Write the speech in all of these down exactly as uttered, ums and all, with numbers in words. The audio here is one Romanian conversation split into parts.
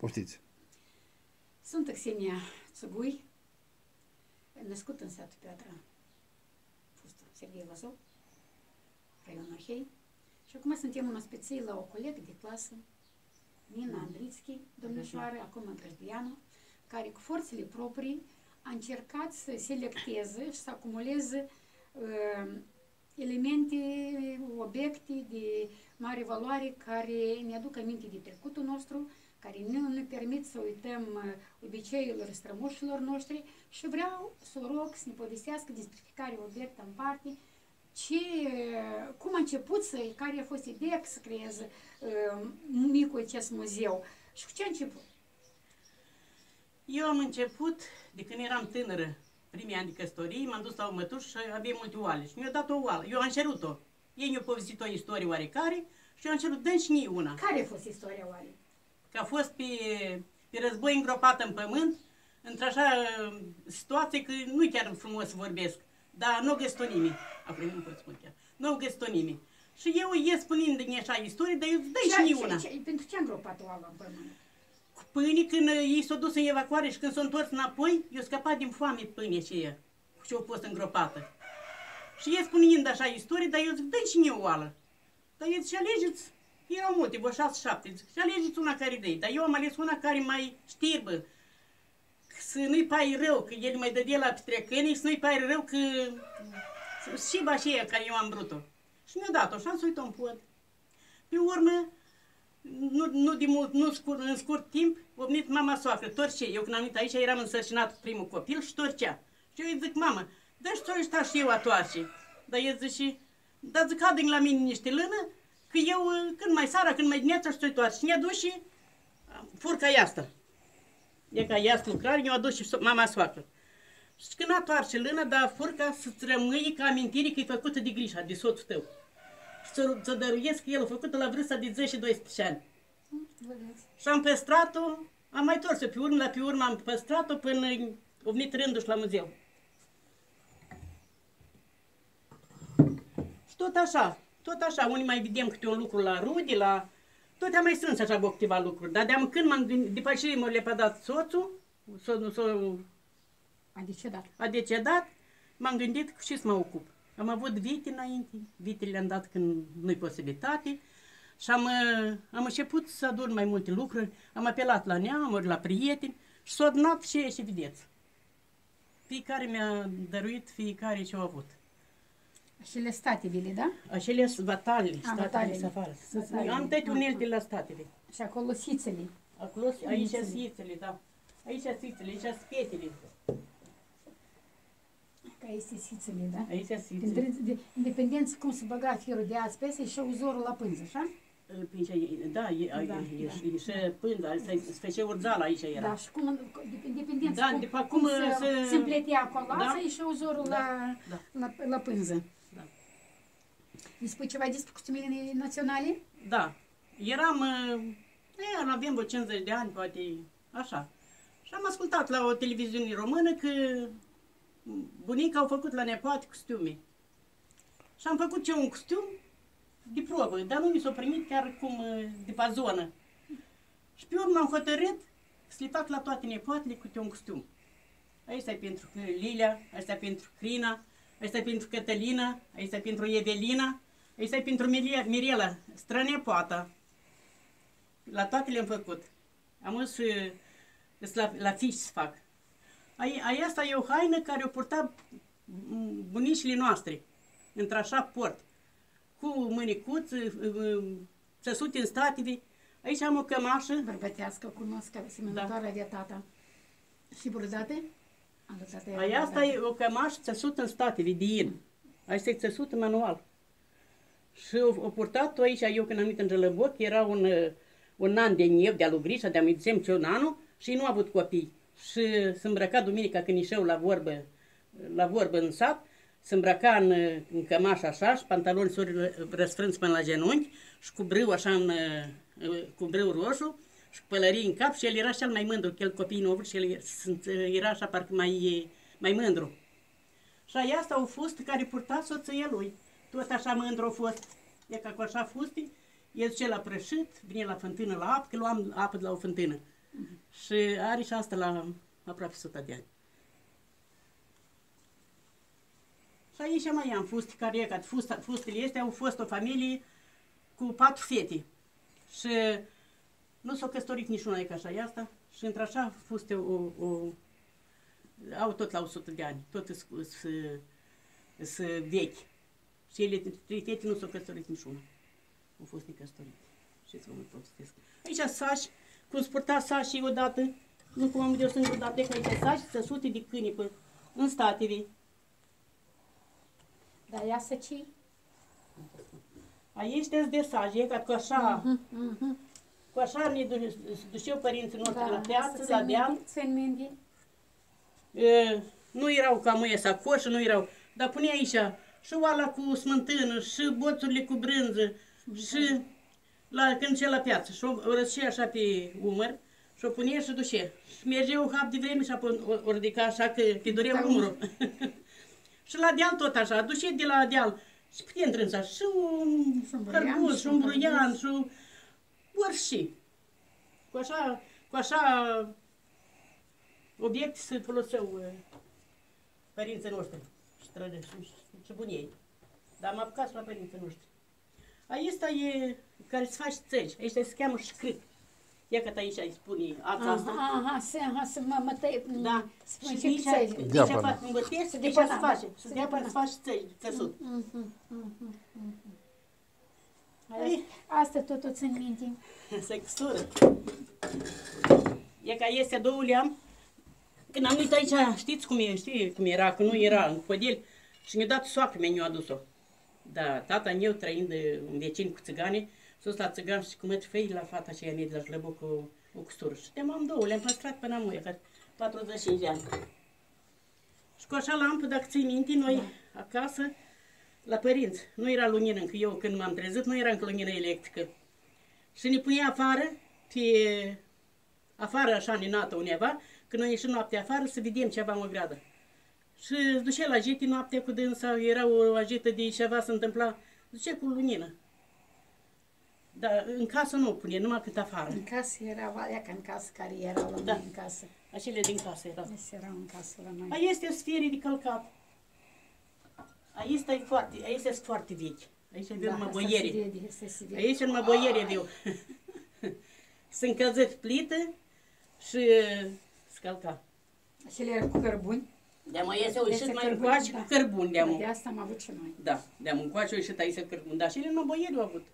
Poftiți! Sunt Xenia Țugui, născut în satul Piatra, fostul Serghei Vazov, raionul Arhei. Și acum suntem în ospiție la o colegă de clasă, Nina Andrițchi, domnișoară, acum în Grăjbianu, care cu forțele proprii a încercat să selecteze și să acumuleze uh, elemente, obiecte de mare valoare care ne aduc aminte de trecutul nostru, care nu ne permit să uităm obiceiurile strămoșilor noștri și vreau să o rog să ne povestească despre fiecare obiect în parte, ce, cum a început să, care a fost ideea să creeze uh, micul acest muzeu și cu ce a început? Eu am început de când eram tânără, primii ani de căsătorie, m-am dus la o mătușă și avea multe oale și mi-a dat o oală. Eu am cerut-o. Ei mi-au povestit o istorie oarecare și eu am cerut, dă-mi și mie una. Care a fost istoria oalei? Că a fost pe, pe război îngropată în pământ, într-așa situație că nu chiar frumos să vorbesc, dar nu o găsit-o nimeni. Acum nu pot spune chiar. Nu o găsit-o nimeni. Și eu ies spunând din așa istorie, dar eu dă-i și mie una. Ce, ce, pentru ce a îngropat oala în pământ? Cu pâine, când ei s-au dus în evacuare și când s-au întors înapoi, eu scăpat din foame pâine aceea, cu ce au fost îngropată. Și ei spunând așa istorie, dar eu zic, dă-i și mie o oală. Dar eu zic, și alegeți, erau multe, vă șase, șapte, zic, și alegeți una care dă-i. Dar eu am ales una care mai știrbă, să nu-i pai rău, că el mai dădea la petrecănii, să nu-i pai rău, că șiba aceea care eu am vrut-o. Și mi-a dat-o și am să uit-o în pod. Pe urmă, nu, nu de mult, nu scurt, în scurt timp, a venit mama soacră, torce. Eu când am venit aici, eram însărcinat cu primul copil și torcea. Și eu îi zic, mamă, dă-și ți-o ăștia și eu atoarce. Dar el zice, dar zic, adă la mine niște lână, că eu, când mai seara, când mai dimineața și ți-o toarce. Și ne-a dus și furca asta. E ca ea lucrare, ne-a dus și mama soacră. Și când atoarce lână, dar furca să-ți rămâie ca amintire că e făcută de Grișa, de soțul tău. Și ți-o dăruiesc că el a făcut-o la vârsta de zece doisprezece ani. Și am păstrat-o, am mai tors-o pe urmă, la pe urmă am păstrat-o până a venit rândul și la muzeu. Și tot așa, tot așa, unii mai vedem câte un lucru la rude, la... Tot am mai strâns așa cu câteva lucruri, dar de-am când m-am gândit, după ce m-a lepădat soțul, s-a A decedat. A decedat, m-am gândit cu ce să mă ocup. Am avut vite înainte, vitele le-am dat când nu-i posibilitate și am, am început să adun mai multe lucruri, am apelat la neamuri, la prieteni și s-au adunat și și vedeți. Fiecare mi-a dăruit fiecare ce-a avut. Acele statele, da? Acele vatalele, statele vatalele. afară. Vatalele. Am toate unelte la statele. Și acolo sițele. Acolo, aici sițele, da. Aici sițele, aici spetele. Că este sițele, da? Aici sițele. Independență cum se băga firul de azi peste și uzorul la pânză, așa? Da, e, da, da, e, da. e și pânza, se făcea urzeala aici era. Da, și cum, independență Da, cum, după cum, cum se, se- se împletea colața Da. și uzorul Da, la, da. la, la pânză. Da. Îmi spui ceva despre costumele naționale? Da. Eram, e, aveam vreo cincizeci de ani, poate, așa. Și am ascultat la o televiziune română că bunica au făcut la nepoate costume. Și am făcut ce un costum de probă, dar nu mi s-a primit chiar cum de pe zonă. Și pe urmă am hotărât să le fac la toate nepoatele câte un costum. Asta e pentru Lilia, asta e pentru Crina, asta e pentru Cătălina, asta e pentru Evelina, asta e pentru Mirela, strănepoata. La toate le-am făcut. Am dus și la, la fiși să fac. Ai, ai asta e o haină care o purta bunicile noastre, într-așa port, cu mânicuță, țăsute în statele. Aici am o cămașă. Bărbătească, cunosc, asemănătoare de tata. Și brodate? Ai asta e o cămașă țăsută în statele de in. Asta e țăsută manual. Și o, o purtat-o aici, eu când am venit în Jălăboc, era un, un an de neu de-a lui Grișa, de-a lui ce un anul, și ei nu au avut copii. Și se îmbrăca duminica când ieșeau la vorbă, la vorbă în sat, se îmbrăca în, în cămașă așa și pantaloni suri răsfrânți până la genunchi și cu brâu așa, în, cu brâu roșu și cu pălării în cap și el era cel mai mândru, că el copiii nu au avut și el era așa parcă mai, mai mândru. Și aia asta au fost care purta soția lui. Tot așa mândru a fost. E ca cu așa fuste, el zice la prășit, vine la fântână la apă, că luam apă de la o fântână. Și are și asta la aproape sută de ani. Și aici mai am fusti care, că fust, fustele astea au fost o familie cu patru fete. Și nu s-au căsătorit niciuna e ca așa, e asta. Și într-așa fuste o, o, au tot la o sută de ani, tot sunt vechi. Și ele, trei fete, nu s-au căsătorit niciuna. Au fost necăsătorite. Și să vă mai povestesc. Aici sași, cum spurta sașii odată, nu cum am de o singură dată, că aici sași, săsute de câini pe, în statele. Dar ia să ci? Aici este de saci, e ca cu așa, Uh-huh, uh-huh. cu așa ne du- duceau părinții noștri Da, la piață, asta la deal. țin minte. E, nu erau ca mâie sacoșă, nu erau, dar punea aici și oala cu smântână, și boțurile cu brânză, și la, când ce la piață, și o răscea așa pe umăr, și o punea și duce. Și mergea o hap de vreme și apoi o, o ridica așa că te durea Da. umărul. Și la deal tot așa, duce de la deal și putea întrânța și un Și un buruian, hărbuz, și și un un bruian, hărbuz. și un orice. Cu așa, cu așa obiecte se foloseau uh, părinții noștri și trăde și, și bunii. Dar am apucat și la părinții noștri. Aici e care se face țăgi, aici se cheamă șcrip. Ia că aici îi spune ața asta. Aha, aha, să, aha, să mă, mă tăi, Da. să Și mă nici încep țări. nici Deapănă. fac îmbătesc, Se deci depăna, se face. da. Și Se de apă depăna. se face țăgi, țăsut. Mhm, mhm, mhm. Ai, Asta tot o țin minte. se căsură. E ca este două leam. Când am uitat aici, știți cum e, știi cum era, că nu era în podel. Și mi-a dat soacră mea, mi-a adus-o. Da, tata meu trăind în vecin cu țigane, sus la țigan și cu mătri fei la fata aceea mea de la Șlăbu cu o custură. Și te-am am două, le-am păstrat până am că patruzeci și cinci de ani. Și cu așa lampă, dacă ții minte, noi acasă, la părinți, nu era lumină încă, eu când m-am trezit, nu era încă lumină electrică. Și ne punea afară, pe afară așa ninată undeva, când noi ieșim noaptea afară să vedem ceva în gradă. Și îți ducea la jeti noaptea cu dânsa, era o ajită de ceva se întâmpla, ducea cu lumină. Dar în casă nu pune, numai cât afară. În casă erau alea ca în casă care erau la Da. noi în casă. Acele din casă erau. Deci erau în casă la noi. Aici este sferii de călcat. Aici e foarte, aici sunt foarte vechi. Aici avem numai asta se boieri. vede, asta se vede. Aici numai boieri aveau. Se încălzit plită și scălca. Acele erau cu cărbuni. De-am mai iese, au Este ieșit mai cărbuni, încoace da. cu cărbuni. De-am, De asta am avut și noi. da, de-am încoace, au ieșit aici cu cărbuni. Dar și ele numai boieri au avut.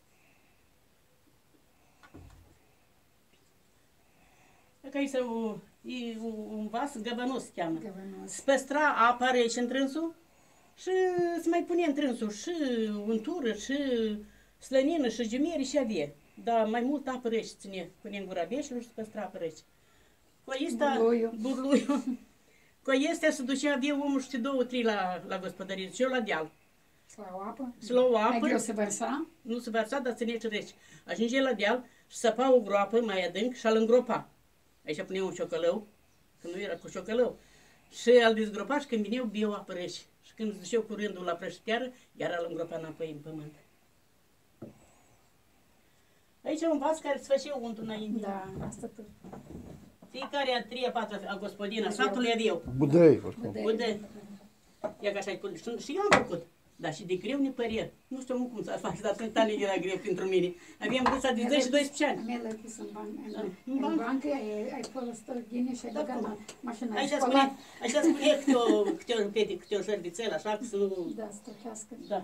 Că aici e o- e o- un vas găbănos se cheamă. Găvănos. Se păstra apa rece în trânsul și se mai punea în trânsul și untură, și slănină, și jumeri și avea. Dar mai mult apă rece ține, punea în gura beșilor și se păstra apă rece. Cu asta, Burluiu. burluiu. Cu astea se ducea, avea omul și două, trei la, la gospodărie, și eu la deal. Și la o apă. Și la o Mai apă, greu să vărsa. nu se vărsa, dar ținea și rece. Ajungea la deal și săpa o groapă mai adânc și al îngropa. Aici punea un ciocălău, că nu era cu ciocălău. Și al dezgropa și când vineau, biau apă rece. Și când se duceau cu rândul la prășteară, iar al îngropa înapoi în pământ. Aici e un vas care se făcea untul înainte. Da, asta tot. Fiecare a treia, patra a gospodina satului aveau. Budăi, oricum. Budăi. Uite, ia că așa și, și eu am făcut. Dar și de greu ne părea. Nu știu cum să fac, dar sunt ani era greu pentru mine. Aveam vârsta de zece și doisprezece ani. Mi-a lăpus în bancă. Da. În, În în bancă. bancă ai, ai folosit ghine și ai Da, băgat cum? în mașina. Aici ai spune, spălat. aici spune câte o, câte o, câte, câte o șerbițel, așa, că să nu... Da, stochească. Da.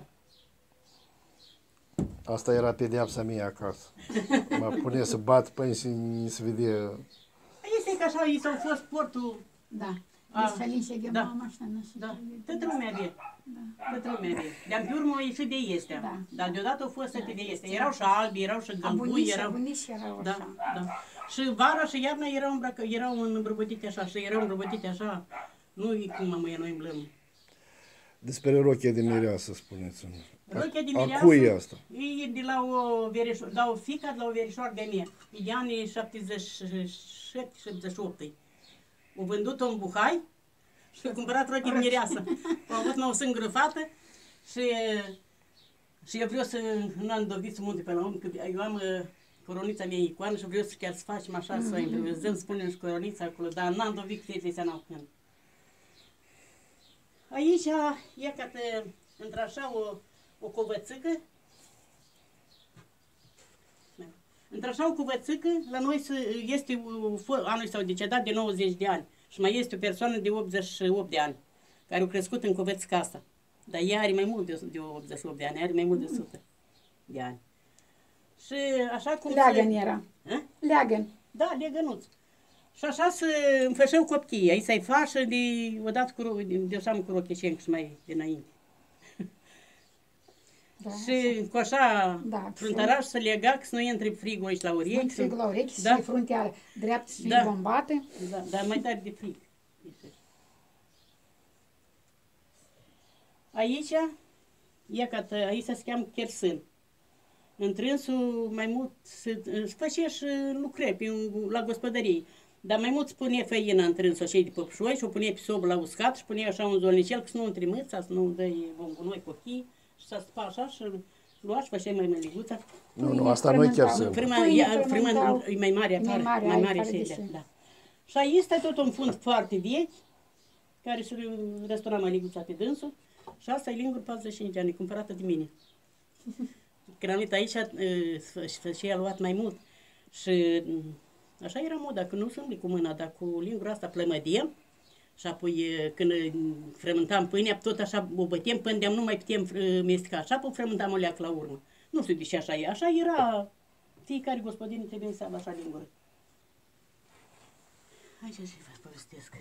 Asta era pedeapsa mea acasă. Mă pune să bat până și nu se vede. Este că așa, i s-au fost portul, Da. A, Deci Alin și avea da. mama mașină și... da, toată lumea avea. Da. Toată lumea avea. De-am pe urmă au ieșit de este. Da. Dar deodată au fost sete de este. Erau și albi, erau și gălbui, Abunici, erau... abunici erau Da, așa. da. Și vara și iarna erau, îmbrăcă, erau îmbrăbătite așa, și erau îmbrăbătite așa. Nu e cum am noi îmblăm. Despre rochia de mireasă, spuneți-mi. Rochia de A mireasă cui e asta? e de la o verișoară, la o fiică de la o verișoară de mie. E de anii șaptezeci și șapte șaptezeci și opt. O vândut-o în Buhai și a cumpărat rochie de mireasă. Au avut o singură fată și, și eu vreau să nu am dovedit să munte pe la om, că eu am uh, coronița mea e icoană și vreau să chiar să facem așa, să improvizăm, să punem și coronița acolo, dar n-am dovedit că trebuie să n-au când. Aici e ca te, într-așa o, o covățică, într-așa o covățică, la noi este, anul s-au decedat de nouăzeci de ani și mai este o persoană de optzeci și opt de ani, care a crescut în covățica asta. Dar ea are mai mult de, de optzeci și opt de ani, are mai mult de o sută de ani. Și așa cum Leagăn se... era. A? Leagăn. Da, leagănuț. Și așa se înfășeau copiii. Aici să-i fașă de odată cu, de, de așa cu rocheșenc și mai dinainte. Da, Și cu așa Da, fruntaș să lega, că să nu intre frigul aici la urechi. Sunt frig la urechi Da. și fruntea dreaptă și Da. bombată. Da, dar mai tare de frig. Aici, e ca aici se cheamă chersân. Întrânsul mai mult se, se făcea și lucrări pe, la gospodărie. Dar mai mult se pune făină întrânsul așa de păpșoi și o pune pe sobă la uscat și pune așa un zolnicel că să nu întri mâța, să nu dă bombonoi cu ochii și să spa așa și lua și făcea mai măliguța. Nu, nu, asta nu e chiar sunt. Frâma, Pâine ea, frâma fermentau. e mai mare, Mai apare, mare, mai ai mare care și de da, ce? da. Și aici este tot un fund foarte vechi, care se restaura măliguța pe dânsul și asta e linguri patruzeci și cinci de ani, cumpărată de mine. Când am venit aici, și a luat mai mult. Și așa era moda, că nu sunt cu mâna, dar cu lingura asta plămădiem. Și apoi când frământam pâinea, tot așa o bătem până de nu mai putem mesteca. Așa apoi frământam o leac la urmă. Nu știu de ce așa e. Așa era. Fiecare gospodină trebuie să aibă așa lingură. Hai ce vă povestesc.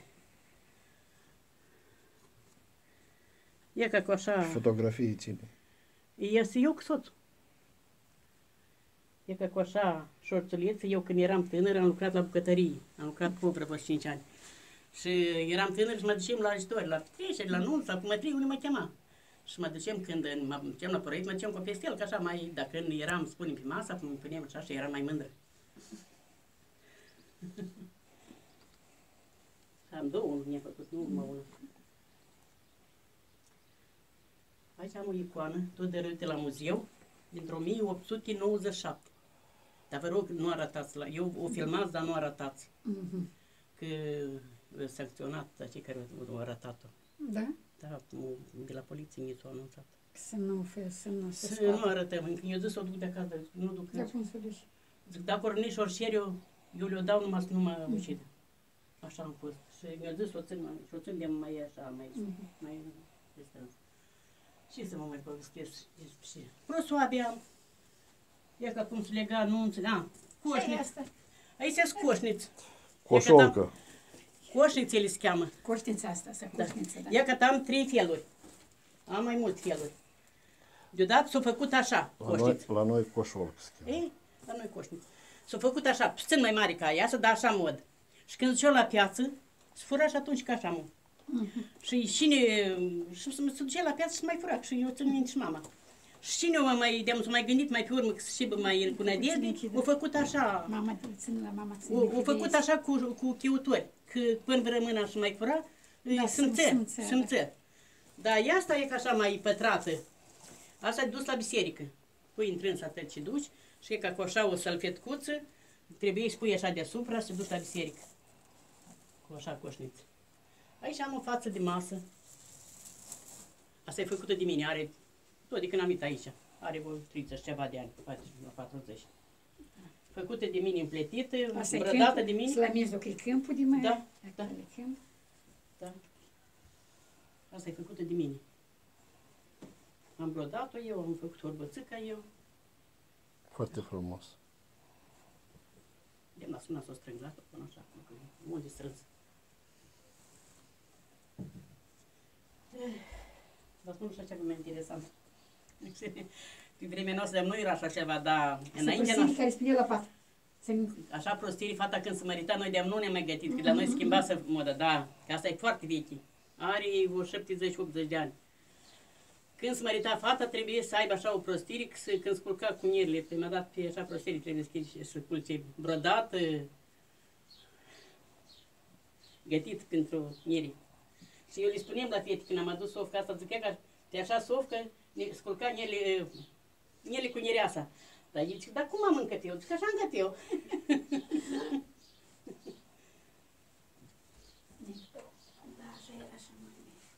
E ca cu așa... Fotografii ține. Este eu cu soțul. E ca cu așa șorțuleță, eu când eram tânăr am lucrat la bucătărie, am lucrat cu vreo cinci ani. Și eram tânăr și mă ducem la ajutori, la petreceri, la nunți, la cumătrii, unde mă chema. Și mă ducem când mă ducem la proiect, mă ducem cu pestel, că așa mai, dacă eram, spunem pe masa, mă puneam așa și eram mai mândră. Am două, unul mi-a făcut, nu numai unul. Aici am o icoană, tot de râte la muzeu, dintr-o o mie opt sute nouăzeci și șapte. Dar vă rog, nu arătați la... Eu o filmați, dar nu arătați. Mhm. Că sancționat cei care au arătat-o. Da? Da, de la poliție mi s-au anunțat. Să nu fie, să nu se Să scape. nu arătăm, când eu zis să o duc de acasă, nu duc. De cum să duci? Zic, dacă ori nici orișeri, eu, eu le-o dau numai să nu mă ucide. Așa am fost. Și mi-a zis să o țin, mai- și o țin de mai așa, mai, Mhm. mai distrâns. Ce să vă mai povestesc despre ce? Prosoabia, e ca cum se lega anunțele, a, Ce e coșniț. asta? Aici sunt coșniți. Coșolcă. Coșnițele se cheamă. Coșnița asta, să Da. coșniță, da. Ia că am trei feluri. Am mai multe feluri. Deodată s-a făcut așa, La noi, coșniță. la noi coșolcă se cheamă. Ei, la noi coșniță. S-a făcut așa, puțin mai mare ca ea, să da așa mod. Și când duceau la piață, se fura și atunci ca așa mod. Și cine, și se ducea la piață și mai fura, și eu țin minte și mama. Și cine o mai, de-am s-a mai gândit mai pe urmă, că și mai cu nădejde, o făcut așa, Mama te ține la mama ține. o, o făcut așa cu, cu chiutori, că până rămâna și mai fura, Da, simțea, simțea, da. simțea. Dar ea asta e ca așa mai pătrată. Asta e dus la biserică. Pui întrâns atât ce duci și e ca cu așa o salfetcuță, trebuie să pui așa deasupra și duci la biserică. Cu așa coșniță. Aici am o față de masă. Asta e făcută de mine, are tot de când am venit aici. Are vreo treizeci ceva de ani, patruzeci. Făcută de mine împletită, Asta e brădată câmpul, de mine. la mijloc e câmpul de mai. Da, da. Acolo e câmp. Da. Asta e făcută de mine. Am brodat-o eu, am făcut orbățica eu. Foarte frumos. De m-a sunat să o strâng la până așa, că mult de strâns. Vă spun așa ceva mai interesant. Pe vremea noastră nu era așa ceva, dar înainte Să noastră. care spune la pat. Să Așa prostirii, fata când se mărita, noi de-am nu ne-am mai gătit, că la noi schimbase moda, da, că asta e foarte veche. Are vreo șaptezeci optzeci de ani. Când se mărita fata, trebuie să aibă așa o prostire, că se, când sculca cu nierile, pe mi-a dat pe așa prostire, trebuie să, să culce brodat, gătit pentru nieri. Și eu le spuneam la fete, când am adus sofca asta, zicea că pe așa sofcă, ne sculca niele, niele cu niereasa. Dar el zice, dar cum am încăt eu? Zic, așa încăt eu. Da, așa era, așa mai.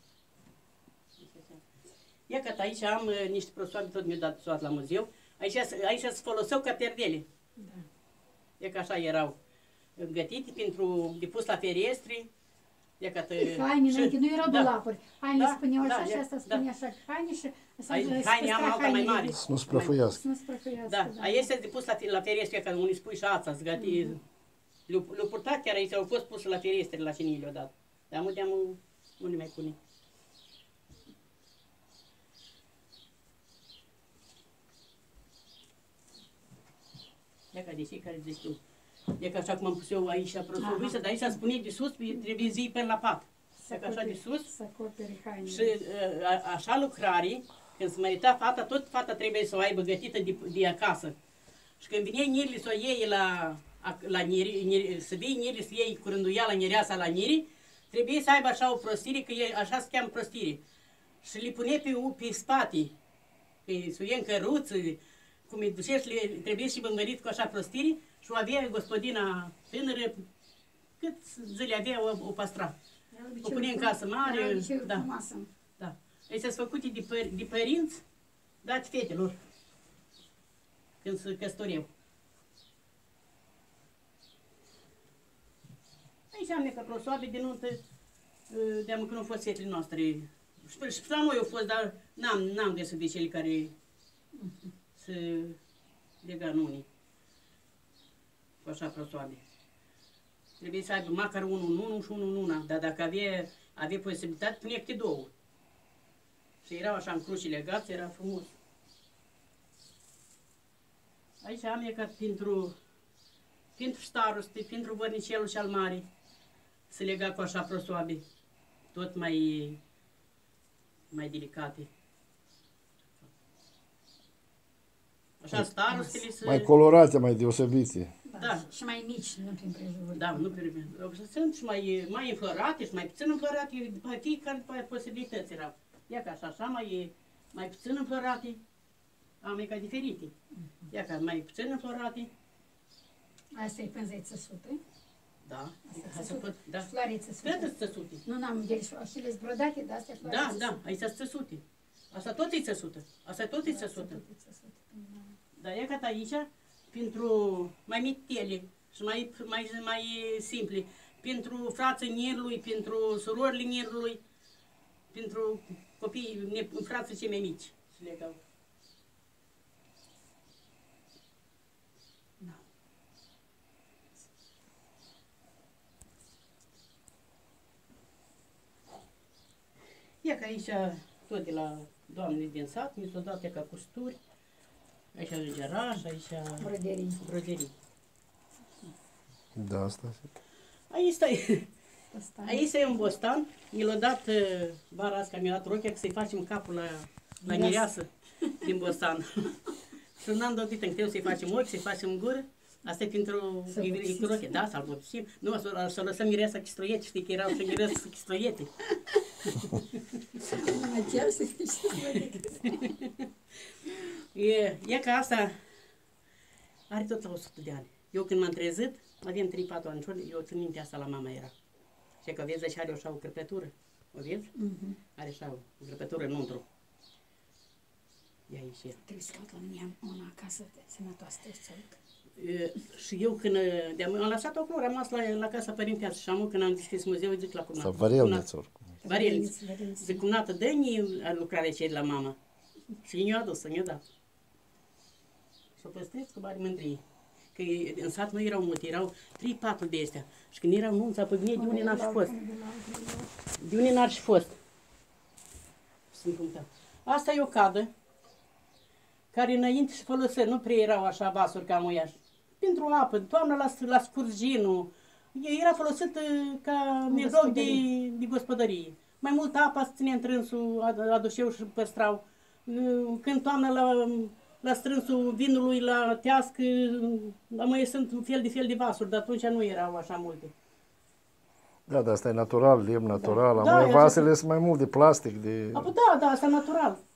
Ia că aici am uh, niște prosoabe, tot mi-au dat soat la muzeu. Aici, aici se foloseau ca perdele. Da. E că așa erau gătite pentru de pus la ferestre. E că Haine, înainte, nu erau da. dulapuri. Haine Da, spuneau așa da, și e- asta da. spunea așa. Haine și asta Ai- se haine am păstra alta mai hainele mare. de- Să nu se prăfuiască. Să nu se prăfuiască. Da, a este de pus la, la ferestre, că unii spui și ața, zgăti. Mm-hmm. Le-au le purtat chiar aici, au fost puse la ferestre la cine le-au dat. Dar mult de-am nu le mai pune. Ia ca de fiecare zici tu. E ca așa cum am pus eu aici prosovise, dar aici spune de sus, trebuie zi pe la pat. Să E ca așa de acoperi- sus. Să acoperi hainele. Și uh, a, așa lucrare, când se mărita fata, tot fata trebuie să o aibă gătită de, de acasă. Și când vine nirile să o iei la, a- la niri, niri, să vii nirile să iei cu rânduiala nireasa la niri, trebuie să aibă așa o prostire, că e, așa se cheamă prostire. Și le pune pe, u- pe spate, pe să o iei în căruță, cum îi ducești, le, trebuie și bângărit cu așa prostire și o avea gospodina tânără, cât zile avea, o, o păstra. Era O obiceiul pune în frum- casă mare, era obiceiul da. frumoasă. Da. Astea sunt făcute de, păr- de părinți, dați fetelor, când se căsătoreau. Aici am necă prosoabe de nuntă, uh, de-am că nu au fost fetele noastre. Și pe- și la noi au fost, dar n-am, n-am găsit de cele care se lega în unii. Cu așa prosoabe. Trebuie să aibă măcar unul în unul și unul în una, dar dacă avea, avea posibilitate, punea câte două. Și erau așa în cruci legați, era frumos. Aici am e ca pentru, pentru staroste, pentru vărnicelul cel mare, se lega cu așa prosoabe, tot mai, mai delicate. Așa starostele se... Mai colorate, mai deosebite. Da. Da. Și mai mici, nu prin prejurul. Da, nu privim. Sunt și mai, mai înflorate și mai puțin înflorate, după fiecare după posibilități erau. Ia ca așa, așa mai, mai puțin înflorate, am e ca diferite. Ia ca mai puțin înflorate, Asta e pânză țăsută. da, Asta ca să țăsută. pot, da. Floare țăsută. Toate sunt țăsute. Nu, n-am de achile brodate, dar astea floare Da, țăsută. da, aici sunt țăsute. Asta tot e țăsută. Asta tot e țăsută. Tot e țăsută. Da. Dar ia ca aici, pentru mai mitele și mai, mai, mai simple, pentru frații nierului, pentru surorile nierului, pentru copiii, ne- frații cei mai mici. Se legau. Da. Ia că aici, tot de la doamne din sat, mi s-o dat ca custuri. Aici îngeraș, aici Broderii. broderii. Da, asta. Aici e, Asta. aici e un bostan. Mi l-a dat uh, vara asta, mi-a dat rochea să-i facem capul la, la mireasă din bostan. Și n-am dorit în greu să-i facem ochi, să-i facem gură. Asta e pentru Să e cu rochea. Da, să-l bopsim. Nu, să, să lăsăm mireasa chistroiete. Știi că erau și mireasă chistroiete. Numai chiar să fie și E, e că asta are tot la o sută de ani. Eu când m-am trezit, aveam trei patru ani, eu țin minte asta la mama era. Și că vezi așa are așa o crăpătură. O vezi? Mhm. Are așa o crăpătură înăuntru. Ia aici e. Trebuie să caut la mine una acasă, sănătoasă, să duc. E, și eu când de-am, am lăsat-o acolo, am rămas la, la casa părinteasă și am când am deschis muzeul, zic la cumnată. Sau varelniță oricum. Varelniță. Varelniță. Zic, cumnată, dă-ni lucrarea ce la mama. Și mi-a adus, mi-a dat. Și o păstrez cu mare mândrie. Că în sat nu erau multe, erau trei patru de astea. Și când erau nunța pe mine, de unde n-ar fi fost. De unde n-ar fi fost. Sunt punctat. Asta e o cadă, care înainte se folosea, nu prea erau așa vasuri ca muiaș. Pentru apă, toamna la, la scurginul, era folosită ca mijloc de, de gospodărie. Mai mult apa se ținea în trânsul, aduceau și păstrau. Când toamna la, la strânsul vinului, la tească, la mai sunt un fel de fel de vasuri, dar atunci nu erau așa multe. Da, dar asta e natural, lemn natural. Da, Da, e așa. vasele sunt mai mult de plastic, de... A, da, da, asta natural.